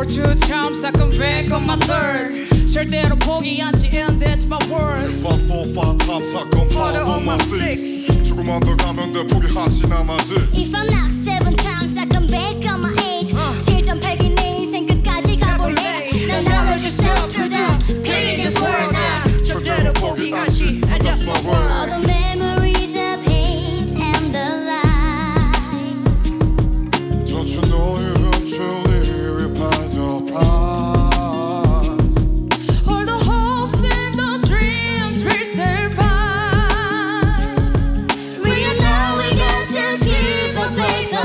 for two times I come back on my third 절대로 포기 않지 and that's my word If I fall five times I come back on my six 조금만 더 가면 돼 포기하지 나마지 If I knock seven times I come back on my eight 7.8기 내 인생 끝까지 가볼래 난 나를 just up to them Pain is word 나 절대로 포기 않지 and that's my word All the memories of hate and the lies Don't you know eventually we pay the price All the hopes and the dreams will survive We know we got to keep the faith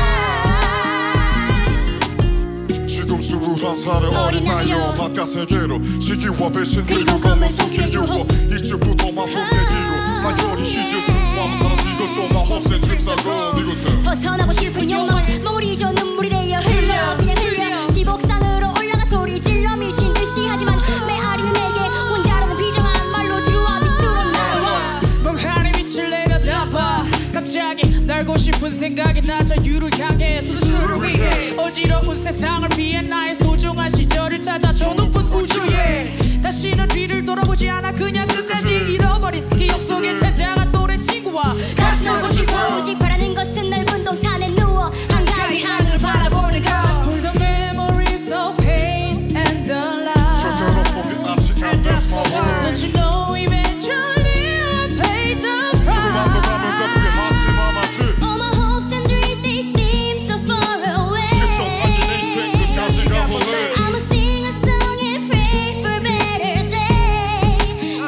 alive 지금 21살의 어린아이로 바깥 세계로 시기와 배신 그리고 검은 손길 유혹 이쪽부터만 본 얘기로 나열이 시절 순수함 사라지고 또 my hopes and dreams are gone 이곳은 벗어나고 싶은 욕망 머무리죠 눈물이 되어 흘러 그냥 흘려 지복상으로 올라가 소리 질러 미친 듯이 하지만 메아리는 내게 혼자라는 비정한 말로 들어와 미술은 나와 멍하니 빛을 내려다봐 갑자기 날고 싶은 생각이 나 자유를 향해 스스로를 위해 어지러운 세상을 피해 나의 소중한 시절을 찾아 저 높은 우주에 다시는 뒤를 돌아보지 않아 그냥 끝까지 잃어버린 기억 속에 찾아간 또래 친구와 같이 오고 싶어 오직 바라는 것은 넓은 동산에 누워 한가히 하늘을 바라보는 것 All the memories of pain and the lies 절대로 포기 않지 and that's my word Don't you know eventually I'll pay the 조금만 더 가면 돼 price 포기하지 마마지 All my hopes and dreams they seem so far away 실종하기 내 인생 끝까지 가볼래 I'ma sing a song and pray for better days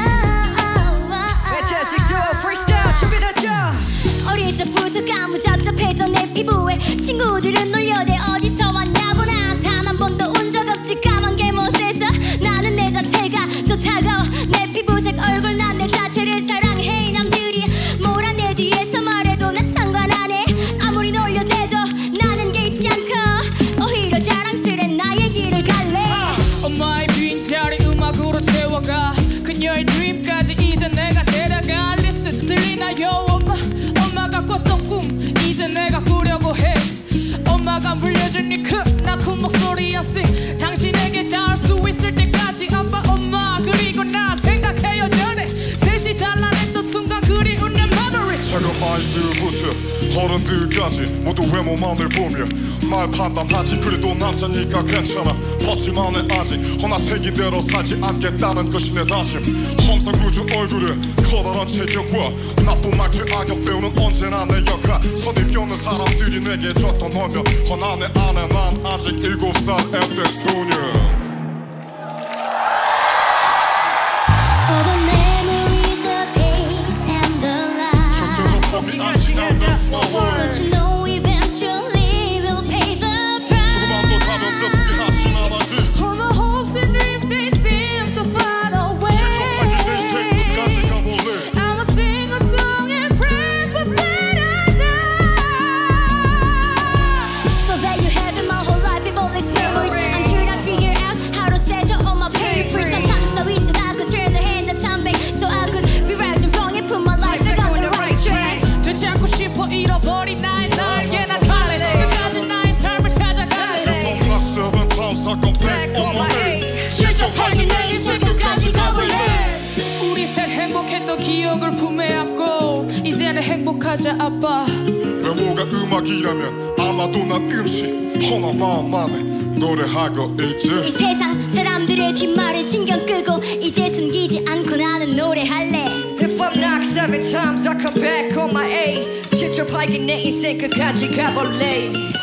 Fantastic duo freestyle 준비됐죠? 어릴 적부터 까무잡잡했던 내 피부에 친구들은 놀려대 어디서 왔냐고 난 단 한 번도 운 적 없지 까만 게 못돼서 나는 내 자체가 좋다고 내 피부색 얼굴 난 내 자체를 사랑해 남들이 뭐라 내 뒤에서 말해도 난 상관 안 해 아무리 놀려대도 나는 개의치 않고 오히려 자랑스레 나의 길을 갈래 엄마의 빈자리 음악으로 채워가 그녀의 드림까지 이제 내가 데려가 Listen 들리나요 엄마가 꿨던 꿈 이제 내가 꾸려고 해 엄마가 물려준 이 크나큰 목소리야 sing 당신에게 닿을 수 있을 때까지 아빠 엄마 그리고 나 생각해 여전해 셋이 달라냈던 순간 그리운 내 memory 작은 아이들부터 어른들까지 모두 외모만을 보며 날 판단하지 그래도 남자니까 괜찮아 버틸만 해 아직 허나 생긴 대로 살지 않겠다는 것이 내 다짐 항상 굳은 얼굴에 커다란 체격과 나쁜 말투 악역 배우는 언제나 내 역할 선입견은 사람들이 내게 줬던 너며 허나 내 안에 난 아직 7살 앳된 소녀 All the memories of hate and the lies 절대로 포기 않지 and that's my word Don't you know eventually we'll pay the price 조금만 더 가면 돼 포기하지 말아지 All my hopes and dreams they seem so far away 실종하기 내 인생 끝까지 가볼래 I'ma sing a song and pray for better days So there you have it, my whole life with all these memories I'm trying to figure out how to settle all my pain free Sometimes I wish that I could turn the hand of time back So I could rewrite the wrong and put my life back on the right track 되지 않고 싶어 잃어버린 나의 날개 난 갈래 끝까지 나의 삶을 찾아갈래 You don't last 7 times I come back on my eight 실족하게 내 인생 끝까지 가볼래 우리 셋 행복했던 기억을 품에 안고 이제는 행복하자 아빠 외모가 음악이라면 아마도 난 음식 허나 마음만에 노래할 거 이 있지 세상 사람들의 뒷말은 신경 끄고 이제 숨기지 않고 나는 노래할래 If I'm knocked 7 times I come back on my eight 7.8기 내 인생 끝까지 가볼래